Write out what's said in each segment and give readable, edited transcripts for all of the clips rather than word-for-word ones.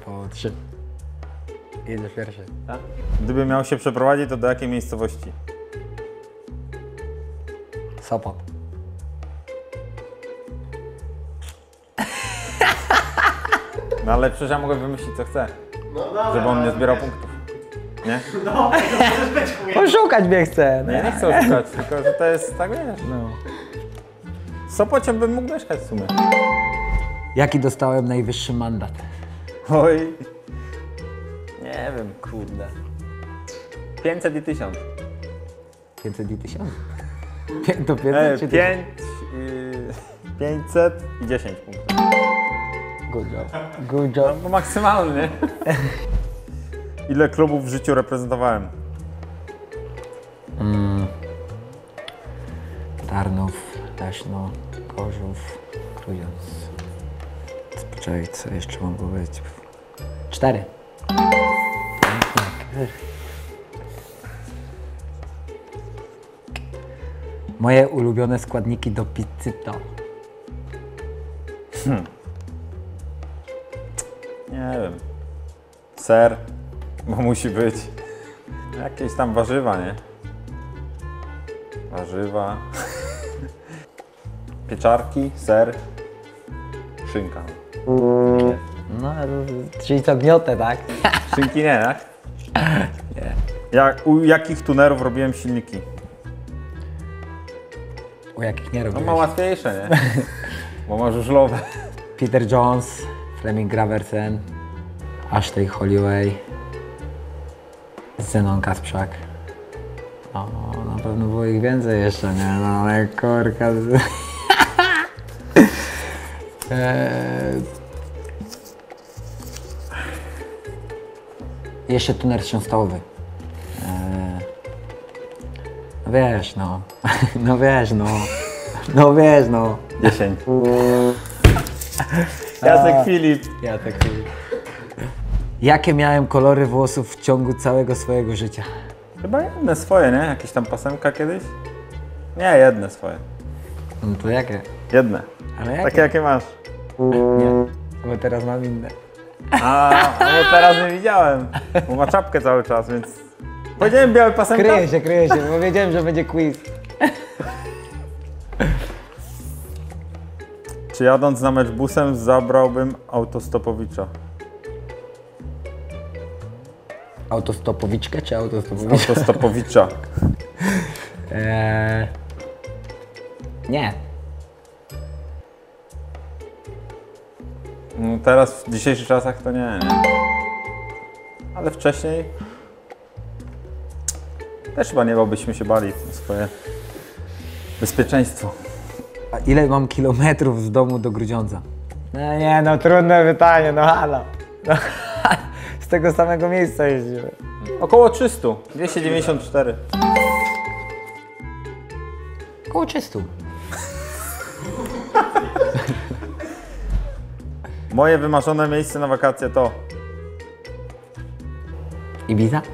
po 3. Jedziesz pierwszy. Tak? Gdyby miał się przeprowadzić, to do jakiej miejscowości? Sopot. No ale przecież ja mogę wymyślić co chcę, żeby on nie zbierał punktów. Nie? Poszukać mnie chcę. No ja nie chcę oszukać, tylko że to jest tak, wiesz. No. W Sopocie bym mógł mieszkać w sumie. Jaki dostałem najwyższy mandat? Oj. Nie wiem, kurde. 500 i 1000. 500 i 1000? To 500 czy 5, 500 i 10 punktów. Good job. Good job. No maksymalnie. Ile klubów w życiu reprezentowałem? Tarnów, Leszno, Gorzów, Grudziądz. Poczekaj, co jeszcze mam powiedzieć? 4. Moje ulubione składniki do pizzy to? Nie wiem. Ser, bo musi być. Jakieś tam warzywa, nie? Warzywa. Pieczarki, ser, szynka. No, czyli co gniotę, tak? Szynki nie, tak? Nie. U jakich tunerów robiłem silniki? U jakich nie No robiłeś? ma łatwiejsze, nie? Bo ma żużlowe. Peter Jones, Fleming Graversen, Ashley Holloway, Zenon Kasprzak. O, na pewno było ich więcej jeszcze, nie? No ale korka. Jeszcze tuner świąstałowy. No wiesz, no. No wiesz, no. No wiesz, no. 10. Jacek Filip. Ja tak mówię. Jakie miałem kolory włosów w ciągu całego swojego życia? Chyba jedne swoje, nie? Jakieś tam pasemka kiedyś? Nie, jedne swoje. No to jakie? Jedne. Ale jakie? Takie jakie masz. Nie, bo teraz mam inne. Ale teraz nie widziałem. Bo ma czapkę cały czas, więc... Powiedziałem białe pasemka? Kryję się, bo wiedziałem, że będzie quiz. Czy jadąc na mecz busem zabrałbym autostopowicza? Autostopowiczkę czy autostopowiczkę? Autostopowicza. Nie. No teraz w dzisiejszych czasach to nie. Ale wcześniej też chyba nie byśmy się bali o swoje bezpieczeństwo. A ile mam kilometrów z domu do Grudziądza? No nie, no trudne pytanie, no halo. No, z tego samego miejsca jeździmy. Około 300, 294. Około 300. Moje wymarzone miejsce na wakacje to Ibiza?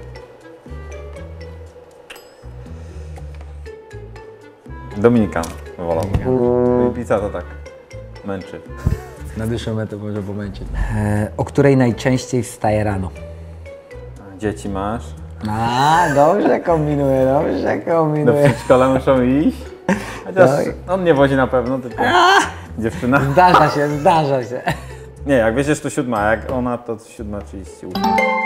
Dominikan. Wolał. Ibiza to tak męczy. Na dłuższą metę może pomęczyć. O której najczęściej wstaje rano? Dzieci masz? Dobrze kombinuję, dobrze Do kombinuję. przedszkola muszą iść. Chociaż Tak. on nie wozi na pewno, tylko dziewczyna. Zdarza się. Nie, jak wiesz, to 7, a jak ona to 7:38.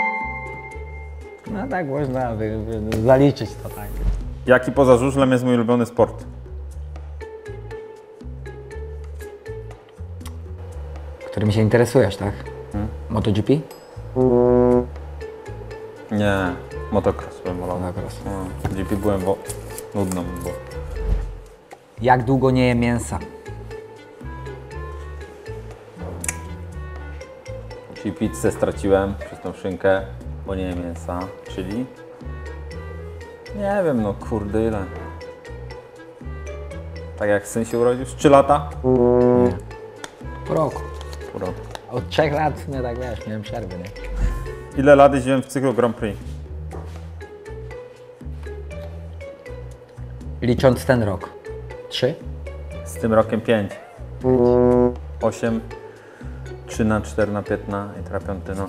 No tak można zaliczyć to tak. Jaki poza żużlem jest mój ulubiony sport? Którym się interesujesz, tak? MotoGP? Nie, motocross bym wolał. Motocross. No, GP byłem, bo nudno mi było. Jak długo nie je mięsa? Czyli pizzę straciłem przez tą szynkę, bo nie jem mięsa, czyli... Nie wiem, no kurde ile. Tak jak syn się urodził? Z 3 lata? Nie. Po roku. Pół roku. Od 3 lat, nie tak wiesz, miałem przerwy, nie? Ile lat jeździłem w cyklu Grand Prix? Licząc ten rok. 3? Z tym rokiem 5. 8, 3 na 4 na 5 na i teraz 5, no.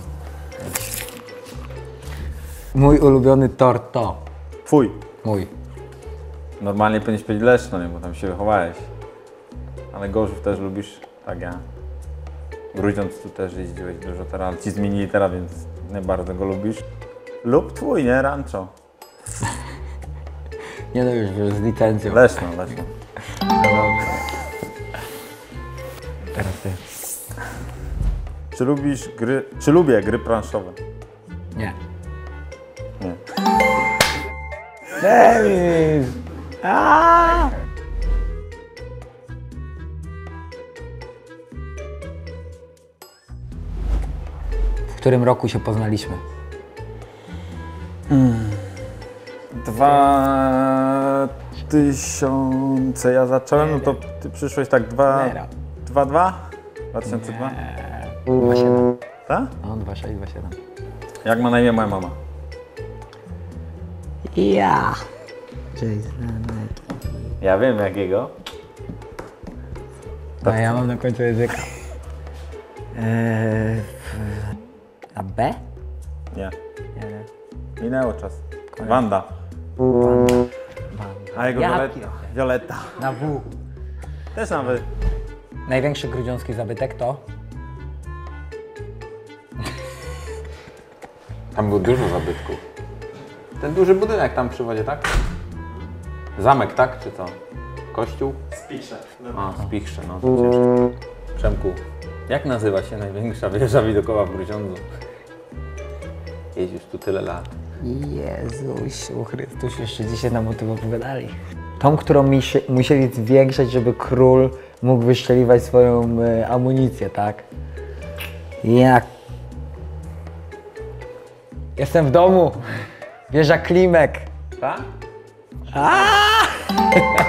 Mój ulubiony tort to. Twój. Mój. Normalnie powinieneś powiedzieć Leszno, nie, bo tam się wychowałeś. Ale Gorzów też lubisz, tak ja. Grudziądz tu też jeździłeś dużo teraz, ale ci zmienili teraz, więc nie bardzo go lubisz. Lub twój, nie? Rancho. Nie no już z licencją. Leszno. Teraz ty. Czy lubię gry planszowe? Nie. Nie. Demis! Aaaa! W którym roku się poznaliśmy? 2000 ja zacząłem, no to ty przyszłeś tak 2-2? 2002? 2,7. Tak? No, 2,6, 2,7. Jak ma na imię moja mama? Ja. Ja wiem jakiego. No ja mam na końcu języka. A B? Nie. Nie. Minęło czas. Wanda. A jego Ja Violetta. Na W. Też na wy. Największy grudziącki zabytek to? Tam było dużo zabytków. Ten duży budynek tam przy wodzie, tak? Zamek, tak? Czy co? Kościół? Spisze. A, Spichrze, no to przecież. Przemku, jak nazywa się największa wieża widokowa w Grudziądzu? Jeździsz tu tyle lat. Jezusiu Chrystus, jeszcze dzisiaj nam o tym opowiadali. Tą, którą musieli zwiększać, żeby król mógł wyszczeliwać swoją amunicję, tak? Jak? Jestem w domu. Wieża Klimek. Tak?